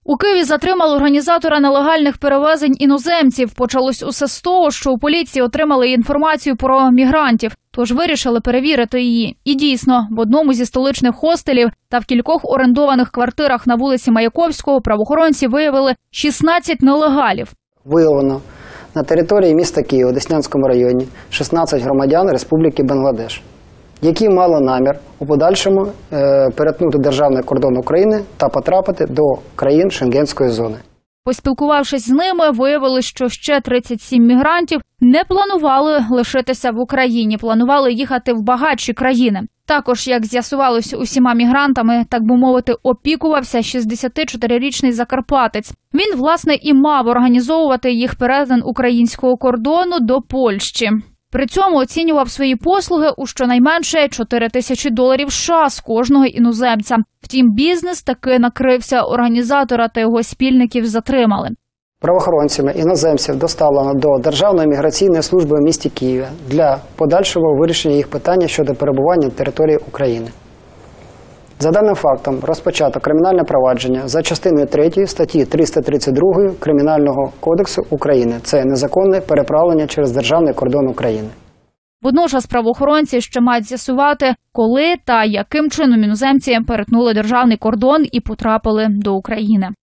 У Києві затримали організатора нелегальних перевезень іноземців. Почалось усе з того, що у поліції отримали інформацію про мігрантів, тож вирішили перевірити її. І дійсно, в одному зі столичних хостелів та в кількох орендованих квартирах на вулиці Маяковського правоохоронці виявили 16 нелегалів. Виявлено на території міста Києва, Деснянському районі, 16 громадян Республіки Бангладеш, які мали намір у подальшому перетнути державний кордон України та потрапити до країн Шенгенської зони. Поспілкувавшись з ними, виявили, що ще 37 мігрантів не планували лишитися в Україні, планували їхати в багатші країни. Також, як з'ясувалось, усіма мігрантами, так би мовити, опікувався 64-річний закарпатець. Він, власне, і мав організовувати їх перетин українського кордону до Польщі. При цьому оцінював свої послуги у щонайменше $4000 США з кожного іноземця. Втім, бізнес таки накрився, організатора та його спільників затримали. Правоохоронцями іноземців доставлено до Державної міграційної служби в місті Києві для подальшого вирішення їх питання щодо перебування на території України. За даним фактом розпочато кримінальне провадження за частиною 3 статті 332 Кримінального кодексу України. Це незаконне переправлення через державний кордон України. Водночас правоохоронці ще мають з'ясувати, коли та яким чином іноземці перетнули державний кордон і потрапили до України.